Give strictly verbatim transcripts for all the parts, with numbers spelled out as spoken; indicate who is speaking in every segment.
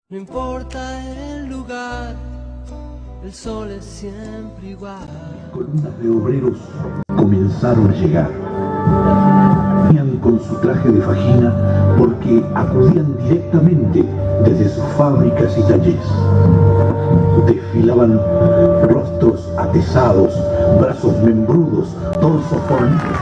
Speaker 1: No importa el lugar, el sol es siempre igual.
Speaker 2: Columnas de obreros comenzaron a llegar. Venían con su traje de fajina porque acudían directamente desde sus fábricas y talleres. Desfilaban rostros atesados, brazos membrudos, torsos fornidos.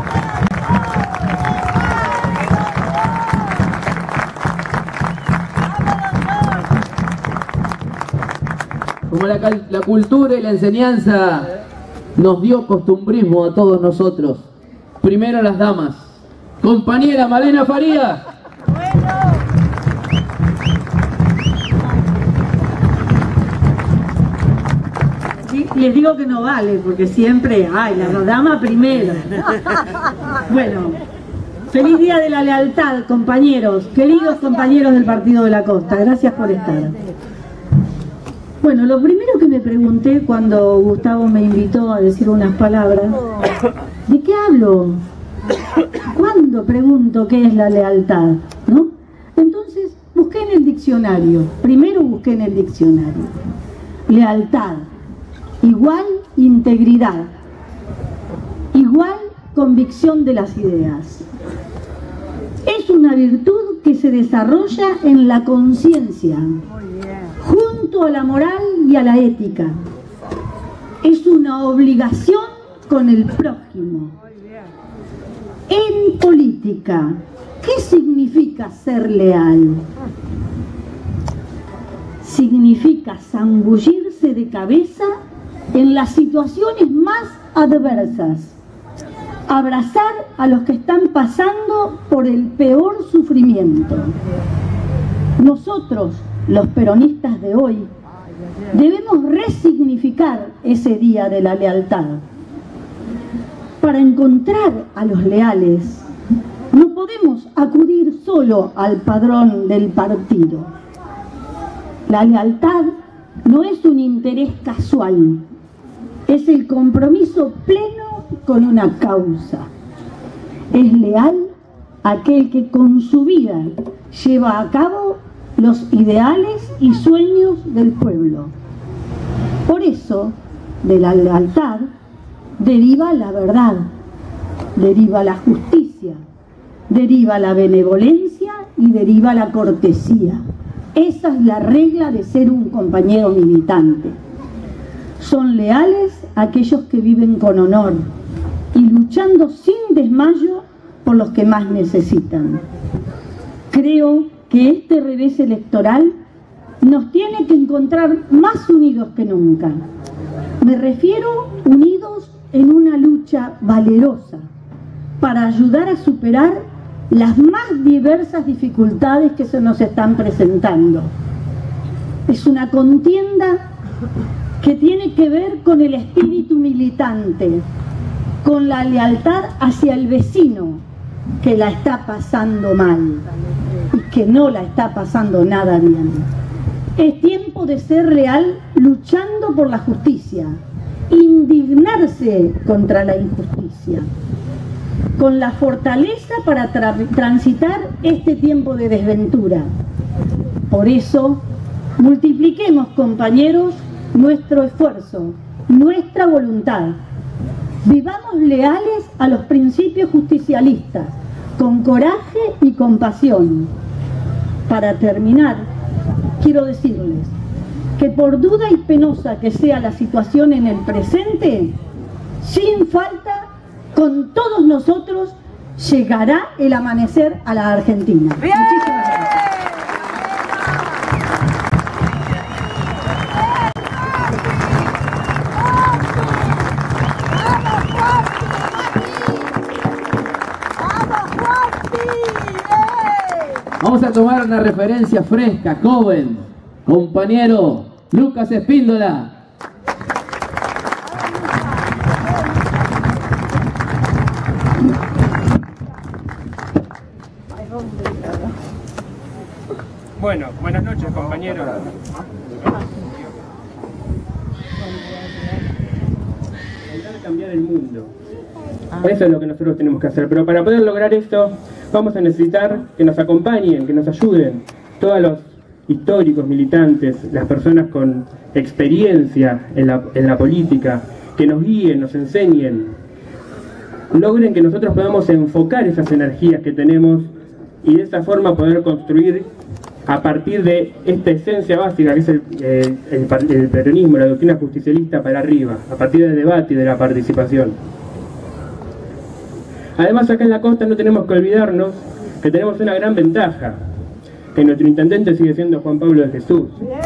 Speaker 3: Como la, la cultura y la enseñanza nos dio costumbrismo a todos nosotros. Primero las damas. Compañera Malena Faría.
Speaker 4: Les digo que no vale, porque siempre, ay, la dama primero. Bueno, feliz día de la lealtad, compañeros, queridos compañeros del Partido de la Costa, gracias por estar. Bueno, lo primero que me pregunté cuando Gustavo me invitó a decir unas palabras, ¿de qué hablo? ¿Cuándo pregunto qué es la lealtad? ¿No? Entonces busqué en el diccionario, primero busqué en el diccionario, lealtad, igual integridad, igual convicción de las ideas. Es una virtud que se desarrolla en la conciencia, junto a la moral y a la ética. Es una obligación con el prójimo. En política, ¿qué significa ser leal? Significa zambullirse de cabeza en las situaciones más adversas, abrazar a los que están pasando por el peor sufrimiento. Nosotros, los peronistas de hoy, debemos resignificar ese día de la lealtad. Para encontrar a los leales, no podemos acudir solo al padrón del partido. La lealtad no es un interés casual, es el compromiso pleno con una causa. Es leal aquel que con su vida lleva a cabo los ideales y sueños del pueblo. Por eso, de la lealtad deriva la verdad, deriva la justicia, deriva la benevolencia y deriva la cortesía. Esa es la regla de ser un compañero militante. Son leales aquellos que viven con honor y luchando sin desmayo por los que más necesitan. Creo que este revés electoral nos tiene que encontrar más unidos que nunca. Me refiero unidos en una lucha valerosa para ayudar a superar las más diversas dificultades que se nos están presentando. Es una contienda que tiene que ver con el espíritu militante, con la lealtad hacia el vecino que la está pasando mal y que no la está pasando nada bien. Es tiempo de ser leal luchando por la justicia, indignarse contra la injusticia, con la fortaleza para tra transitar este tiempo de desventura. Por eso, multipliquemos, compañeros, nuestro esfuerzo, nuestra voluntad. Vivamos leales a los principios justicialistas, con coraje y compasión. Para terminar, quiero decirles que por duda y penosa que sea la situación en el presente, sin falta, con todos nosotros llegará el amanecer a la Argentina. ¡Bien! Muchísimas gracias.
Speaker 3: Vamos a tomar una referencia fresca, joven, compañero Lucas Espíndola.
Speaker 5: Bueno, buenas noches, compañeros. Intentar cambiar el mundo. Eso es lo que nosotros tenemos que hacer, pero para poder lograr esto vamos a necesitar que nos acompañen, que nos ayuden todos los históricos, militantes, las personas con experiencia en la, en la política, que nos guíen, nos enseñen, logren que nosotros podamos enfocar esas energías que tenemos y de esa forma poder construir a partir de esta esencia básica que es el, eh, el, el peronismo, la doctrina justicialista para arriba, a partir del debate y de la participación. Además, acá en la costa no tenemos que olvidarnos que tenemos una gran ventaja, que nuestro intendente sigue siendo Juan Pablo de Jesús.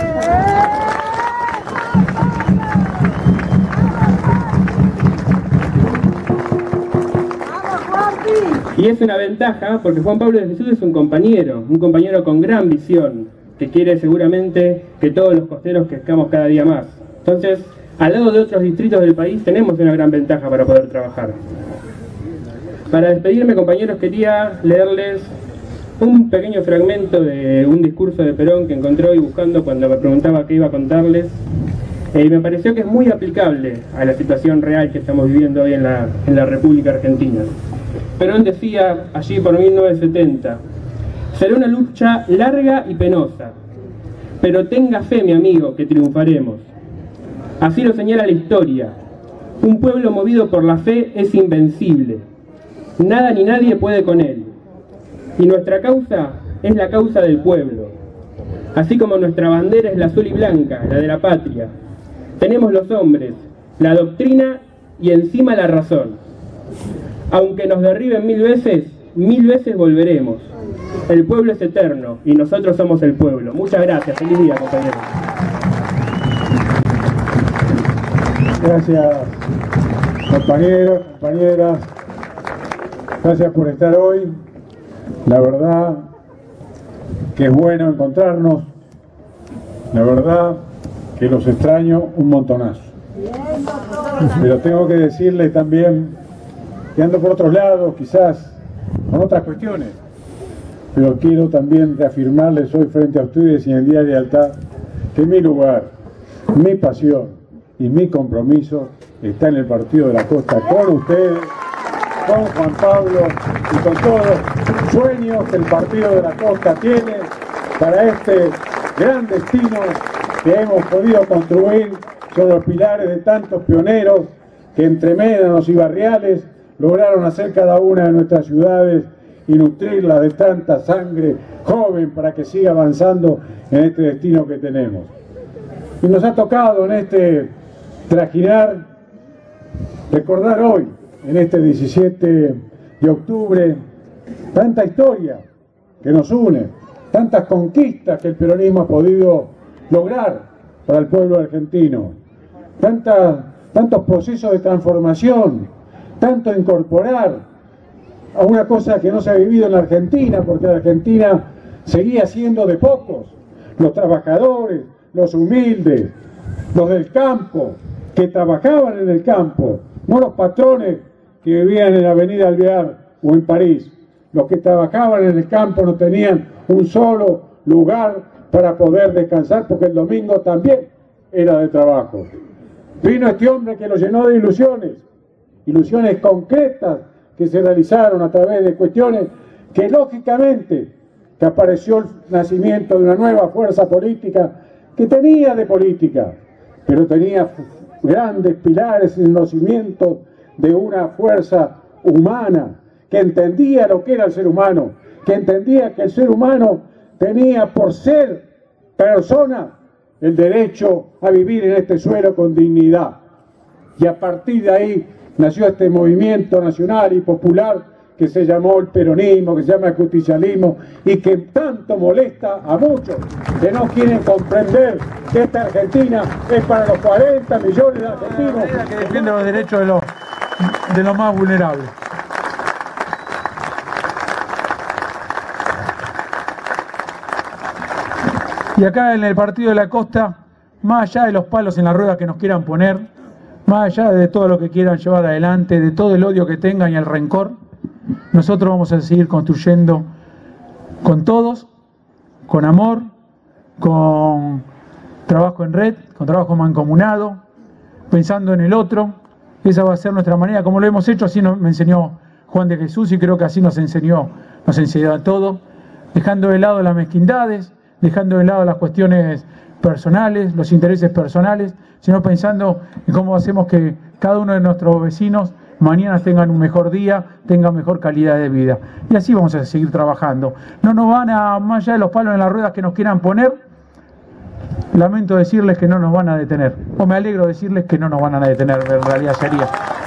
Speaker 5: Y es una ventaja porque Juan Pablo de Jesús es un compañero, un compañero con gran visión, que quiere seguramente que todos los costeros crezcamos cada día más. Entonces, al lado de otros distritos del país tenemos una gran ventaja para poder trabajar. Para despedirme, compañeros, quería leerles un pequeño fragmento de un discurso de Perón que encontré hoy buscando cuando me preguntaba qué iba a contarles. Y eh, me pareció que es muy aplicable a la situación real que estamos viviendo hoy en la, en la República Argentina. Perón decía allí por mil novecientos setenta, será una lucha larga y penosa, pero tenga fe, mi amigo, que triunfaremos. Así lo señala la historia. Un pueblo movido por la fe es invencible. Nada ni nadie puede con él. Y nuestra causa es la causa del pueblo. Así como nuestra bandera es la azul y blanca, la de la patria. Tenemos los hombres, la doctrina y encima la razón. Aunque nos derriben mil veces, mil veces volveremos. El pueblo es eterno y nosotros somos el pueblo. Muchas gracias. Feliz día, compañeros.
Speaker 6: Gracias, compañeros, compañeras. Gracias por estar hoy. La verdad que es bueno encontrarnos. La verdad que los extraño un montonazo. Pero tengo que decirles también que ando por otros lados, quizás con otras cuestiones, pero quiero también reafirmarles hoy frente a ustedes y en el Día de Lealtad que mi lugar, mi pasión y mi compromiso está en el Partido de la Costa, con ustedes, con Juan Pablo y con todos los sueños que el Partido de la Costa tiene para este gran destino que hemos podido construir sobre los pilares de tantos pioneros que entre médanos y barriales lograron hacer cada una de nuestras ciudades y nutrirlas de tanta sangre joven para que siga avanzando en este destino que tenemos. Y nos ha tocado en este trajinar recordar hoy, en este diecisiete de octubre, tanta historia que nos une, tantas conquistas que el peronismo ha podido lograr para el pueblo argentino, tanta, tantos procesos de transformación, tanto incorporar a una cosa que no se ha vivido en la Argentina, porque la Argentina seguía siendo de pocos, los trabajadores, los humildes, los del campo, que trabajaban en el campo, no los patrones que vivían en la Avenida Alvear o en París. Los que trabajaban en el campo no tenían un solo lugar para poder descansar, porque el domingo también era de trabajo. Vino este hombre que lo llenó de ilusiones, ilusiones concretas que se realizaron a través de cuestiones que lógicamente que apareció el nacimiento de una nueva fuerza política que tenía de política, pero tenía grandes pilares en los cimientos de una fuerza humana que entendía lo que era el ser humano, que entendía que el ser humano tenía por ser persona el derecho a vivir en este suelo con dignidad. Y a partir de ahí nació este movimiento nacional y popular que se llamó el peronismo, que se llama el justicialismo y que tanto molesta a muchos que no quieren comprender que esta Argentina es para los cuarenta millones de argentinos.
Speaker 7: Que defiende los derechos de los, de los más vulnerables. Y acá en el Partido de la Costa, más allá de los palos en la rueda que nos quieran poner, más allá de todo lo que quieran llevar adelante, de todo el odio que tengan y el rencor, nosotros vamos a seguir construyendo con todos, con amor, con trabajo en red, con trabajo mancomunado, pensando en el otro. Esa va a ser nuestra manera, como lo hemos hecho, así nos, me enseñó Juan de Jesús y creo que así nos enseñó, nos enseñó a todos, dejando de lado las mezquindades, dejando de lado las cuestiones personales, los intereses personales, sino pensando en cómo hacemos que cada uno de nuestros vecinos mañana tengan un mejor día, tengan mejor calidad de vida. Y así vamos a seguir trabajando. No nos van a, más allá de los palos en las ruedas que nos quieran poner, lamento decirles que no nos van a detener. O me alegro decirles que no nos van a detener, en realidad sería.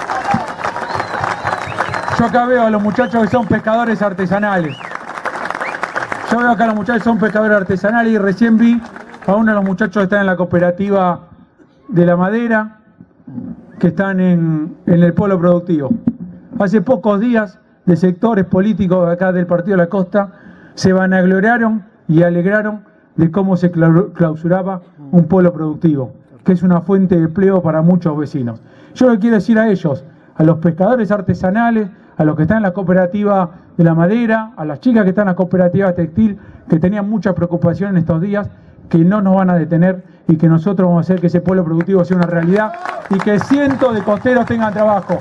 Speaker 7: Yo acá veo a los muchachos que son pescadores artesanales. Yo veo acá a los muchachos que son pescadores artesanales y recién vi a uno de los muchachos que están en la cooperativa de la madera, que están en, en el polo productivo. Hace pocos días, de sectores políticos acá del Partido de la Costa se vanagloriaron y alegraron de cómo se clausuraba un polo productivo, que es una fuente de empleo para muchos vecinos. Yo le quiero decir a ellos, a los pescadores artesanales, a los que están en la cooperativa de la madera, a las chicas que están en la cooperativa textil, que tenían mucha preocupación en estos días, que no nos van a detener y que nosotros vamos a hacer que ese polo productivo sea una realidad y que cientos de costeros tengan trabajo.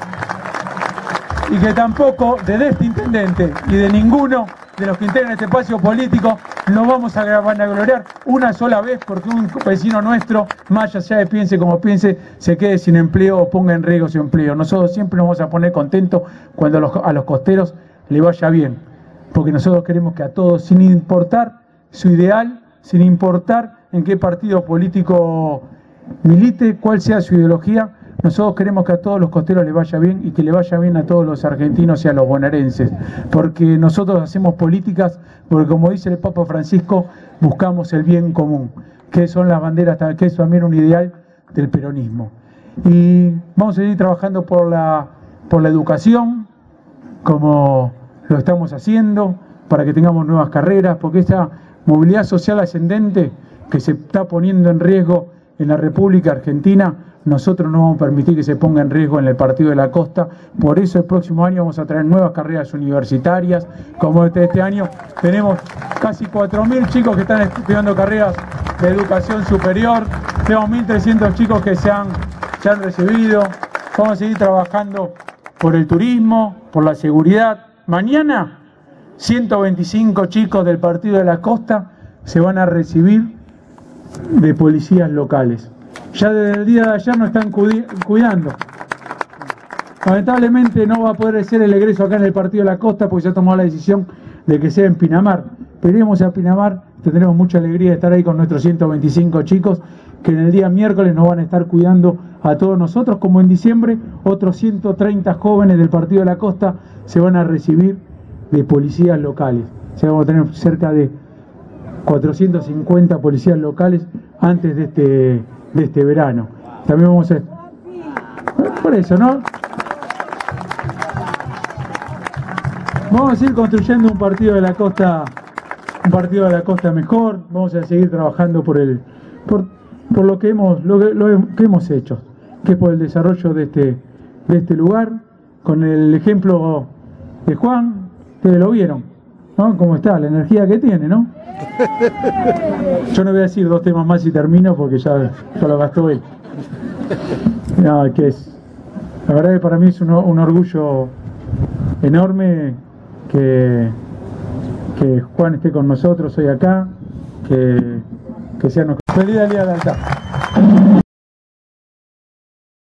Speaker 7: Y que tampoco de este intendente y de ninguno de los que integran este espacio político nos vamos a vanagloriar una sola vez porque un vecino nuestro, más allá de piense como piense, se quede sin empleo o ponga en riesgo su empleo. Nosotros siempre nos vamos a poner contentos cuando a los, a los costeros le vaya bien, porque nosotros queremos que a todos, sin importar su ideal, sin importar en qué partido político milite, cuál sea su ideología, nosotros queremos que a todos los costeros les vaya bien y que le vaya bien a todos los argentinos y a los bonaerenses, porque nosotros hacemos políticas, porque como dice el Papa Francisco, buscamos el bien común, que son las banderas, que es también un ideal del peronismo. Y vamos a seguir trabajando por la, por la educación, como lo estamos haciendo, para que tengamos nuevas carreras, porque esta movilidad social ascendente que se está poniendo en riesgo en la República Argentina, nosotros no vamos a permitir que se ponga en riesgo en el Partido de la Costa. Por eso el próximo año vamos a traer nuevas carreras universitarias, como este, este año tenemos casi cuatro mil chicos que están estudiando carreras de educación superior, tenemos mil trescientos chicos que se han, se han recibido, vamos a seguir trabajando por el turismo, por la seguridad. Mañana ciento veinticinco chicos del Partido de la Costa se van a recibir de policías locales. Ya desde el día de ayer nos están cuidando. Lamentablemente no va a poder ser el egreso acá en el Partido de la Costa porque se ha tomado la decisión de que sea en Pinamar. Pero iremos a Pinamar, tendremos mucha alegría de estar ahí con nuestros ciento veinticinco chicos que en el día miércoles nos van a estar cuidando a todos nosotros, como en diciembre otros ciento treinta jóvenes del Partido de la Costa se van a recibir de policías locales. O sea, vamos a tener cerca de cuatrocientos cincuenta policías locales antes de este, de este verano. También vamos a... Por eso, ¿no? Vamos a ir construyendo un partido de la costa, un partido de la costa mejor. Vamos a seguir trabajando por el, por, por lo que hemos, lo que, lo que hemos hecho, que es por el desarrollo de este, de este lugar, con el ejemplo de Juan. Ustedes lo vieron, ¿no? Cómo está, la energía que tiene, ¿no? Yo no voy a decir dos temas más y termino porque ya, ya lo gastó él. No, que es, la verdad que para mí es un, un orgullo enorme que, que Juan esté con nosotros hoy acá, que, que sea nuestro... Feliz día de altar.